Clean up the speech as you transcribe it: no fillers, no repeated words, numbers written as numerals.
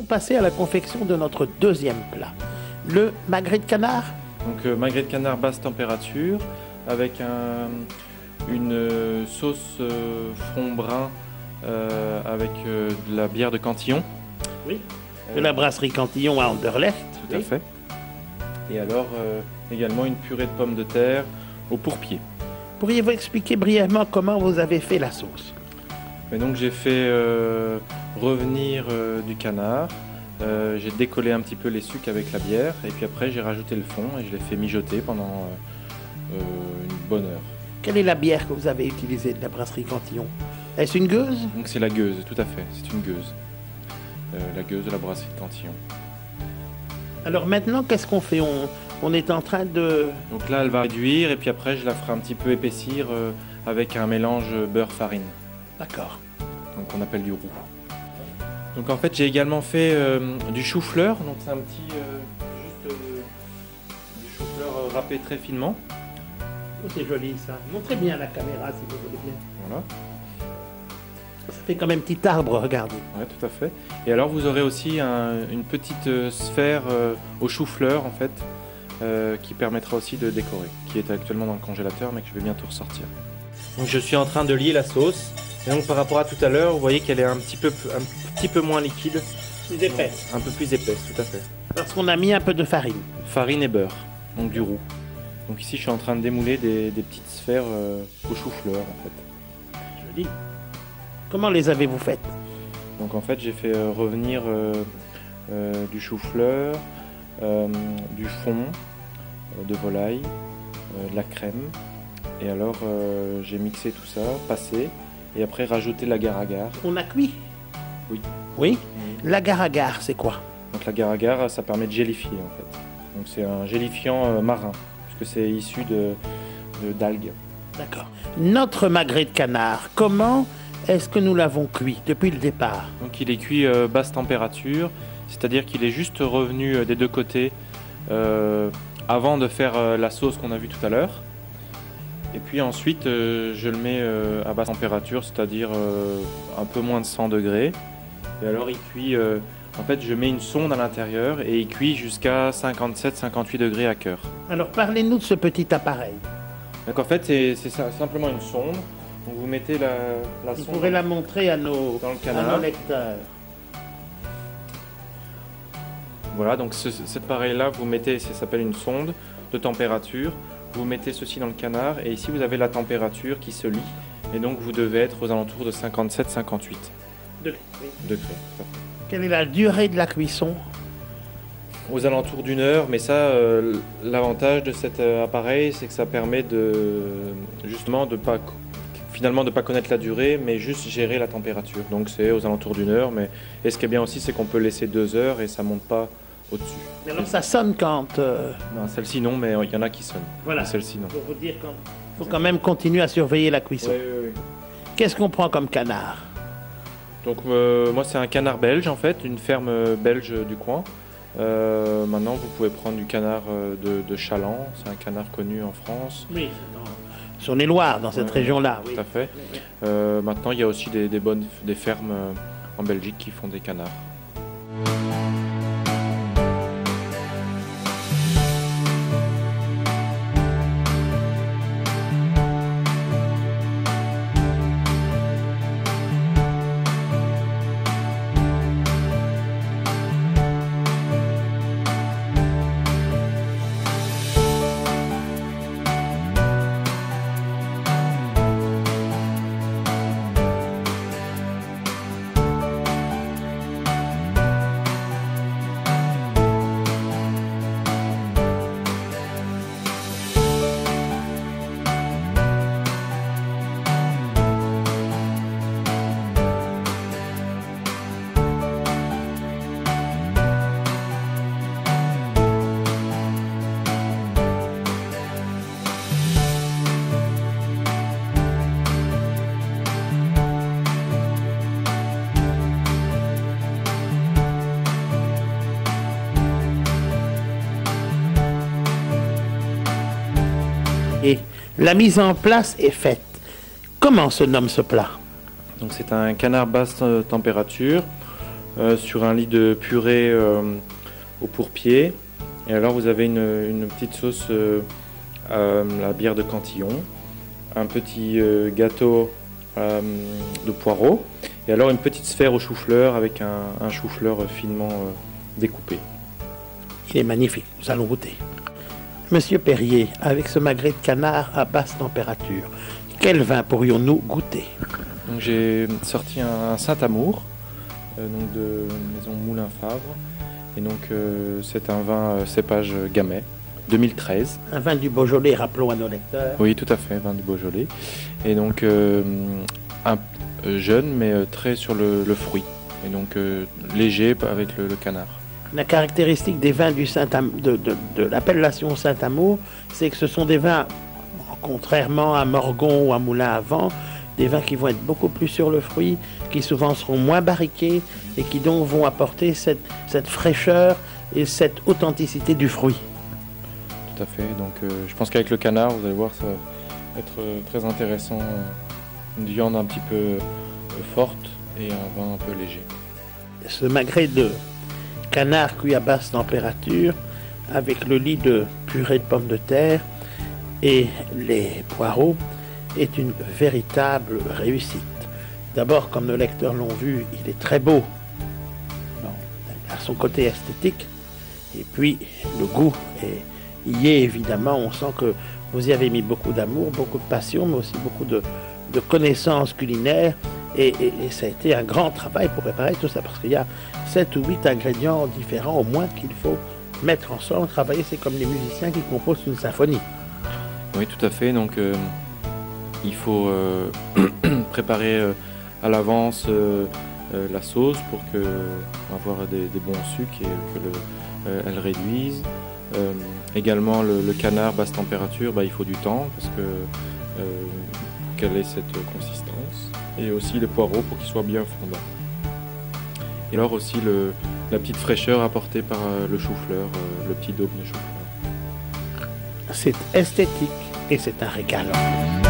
passer à la confection de notre deuxième plat, le magret de canard. Donc magret de canard basse température avec une sauce fond brun avec de la bière de Cantillon. Oui. De la brasserie Cantillon à Anderlecht. Tout à fait. Et alors également une purée de pommes de terre au pourpier. Pourriez-vous expliquer brièvement comment vous avez fait la sauce? Et donc j'ai fait revenir du canard. J'ai décollé un petit peu les sucs avec la bière et puis après j'ai rajouté le fond et je l'ai fait mijoter pendant une bonne heure. Quelle est la bière que vous avez utilisée de la brasserie Cantillon? Est-ce une gueuse? Donc c'est la gueuse, tout à fait, c'est une gueuse. La gueuse de la brasserie de Cantillon. Alors maintenant, qu'est-ce qu'on fait? On est en train de... Donc là elle va réduire et puis après je la ferai un petit peu épaissir avec un mélange beurre-farine. D'accord. Donc on appelle du roux. Donc en fait j'ai également fait du chou-fleur, donc c'est un petit du chou-fleur râpé très finement. Oh, c'est joli ça. Montrez bien à la caméra si vous voulez bien. Voilà. Ça fait comme un petit arbre, regardez. Ouais, tout à fait. Et alors vous aurez aussi une petite sphère au chou-fleur en fait, qui permettra aussi de décorer, qui est actuellement dans le congélateur mais que je vais bientôt ressortir. Donc je suis en train de lier la sauce. Et donc par rapport à tout à l'heure, vous voyez qu'elle est un petit peu moins liquide. Plus épaisse. Un peu plus épaisse, tout à fait. Parce qu'on a mis un peu de farine. Farine et beurre, donc du roux. Donc ici je suis en train de démouler des petites sphères au chou-fleur en fait. Joli. Comment les avez-vous faites? Donc en fait j'ai fait revenir du chou-fleur, du fond de volaille, de la crème. Et alors j'ai mixé tout ça, passé, et après rajouté l'agar-agar. On a cuit? Oui. Oui? L'agar-agar, c'est quoi? Donc l'agar-agar, ça permet de gélifier en fait. Donc c'est un gélifiant marin, puisque c'est issu d'algues. D'accord. Notre magret de canard, comment est-ce que nous l'avons cuit depuis le départ? Donc il est cuit basse température, c'est-à-dire qu'il est juste revenu des deux côtés avant de faire la sauce qu'on a vue tout à l'heure. Et puis ensuite je le mets à basse température, c'est-à-dire un peu moins de 100 degrés. Et alors il cuit, en fait je mets une sonde à l'intérieur et il cuit jusqu'à 57-58 degrés à cœur. Alors parlez-nous de ce petit appareil. Donc en fait c'est simplement une sonde. Donc vous mettez la Vous sonde pourrez la montrer à nos lecteurs. Voilà, donc cet appareil-là, vous mettez, ça s'appelle une sonde de température. Vous mettez ceci dans le canard et ici vous avez la température qui se lie. Et donc vous devez être aux alentours de 57-58 degrés. degrés. Quelle est la durée de la cuisson? Aux alentours d'une heure, mais ça, l'avantage de cet appareil, c'est que ça permet justement de pas connaître la durée, mais juste gérer la température. Donc c'est aux alentours d'une heure, et ce qui est bien aussi, c'est qu'on peut laisser 2 heures et ça monte pas au-dessus. Mais alors ça sonne quand... Non, celle-ci non, mais il y en a qui sonnent. Voilà, celle-ci non. pour vous dire qu'il faut quand même continuer à surveiller la cuisson. Oui. Qu'est-ce qu'on prend comme canard? Donc moi c'est un canard belge en fait, une ferme belge du coin. Maintenant vous pouvez prendre du canard de Chaland, c'est un canard connu en France. Oui, sur les Loirs, dans cette région-là. Oui. Tout à fait. Maintenant il y a aussi des fermes en Belgique qui font des canards. Et la mise en place est faite. Comment se nomme ce plat? Donc c'est un canard basse température sur un lit de purée au pourpier. Et alors vous avez une petite sauce à la bière de Cantillon, un petit gâteau de poireaux, et alors une petite sphère au chou-fleur avec un chou-fleur finement découpé. Il est magnifique, nous allons goûter. Monsieur Perrier, avec ce magret de canard à basse température, quel vin pourrions-nous goûter? Donc j'ai sorti un Saint-Amour donc de Maison Moulin Favre, et donc c'est un vin cépage Gamay 2013. Un vin du Beaujolais, rappelons à nos lecteurs. Oui, tout à fait, vin du Beaujolais. Et donc un jeune mais très sur le fruit, et donc léger avec le canard. La caractéristique des vins de l'appellation Saint-Amour, c'est que ce sont des vins, contrairement à Morgon ou à Moulin à Vent, des vins qui vont être beaucoup plus sur le fruit, qui souvent seront moins barriqués et qui donc vont apporter cette fraîcheur et cette authenticité du fruit. Tout à fait, donc je pense qu'avec le canard, vous allez voir, ça va être très intéressant. Une viande un petit peu forte et un vin un peu léger. Ce magret de canard cuit à basse température, avec le lit de purée de pommes de terre et les poireaux, est une véritable réussite. D'abord, comme nos lecteurs l'ont vu, il est très beau, à son côté esthétique, et puis le goût y est évidemment. On sent que vous y avez mis beaucoup d'amour, beaucoup de passion, mais aussi beaucoup de connaissances culinaires, et ça a été un grand travail pour préparer tout ça, parce qu'il y a 7 ou 8 ingrédients différents au moins qu'il faut mettre ensemble, travailler. C'est comme les musiciens qui composent une symphonie. Oui, tout à fait, donc il faut préparer à l'avance la sauce pour avoir des bons sucres et que elle réduise. Également le canard basse température, il faut du temps parce que pour qu'elle ait cette consistance, et aussi les poireaux pour qu'ils soient bien fondants. Et alors aussi la petite fraîcheur apportée par le chou-fleur, le petit daube de chou-fleur. C'est esthétique et c'est un régal.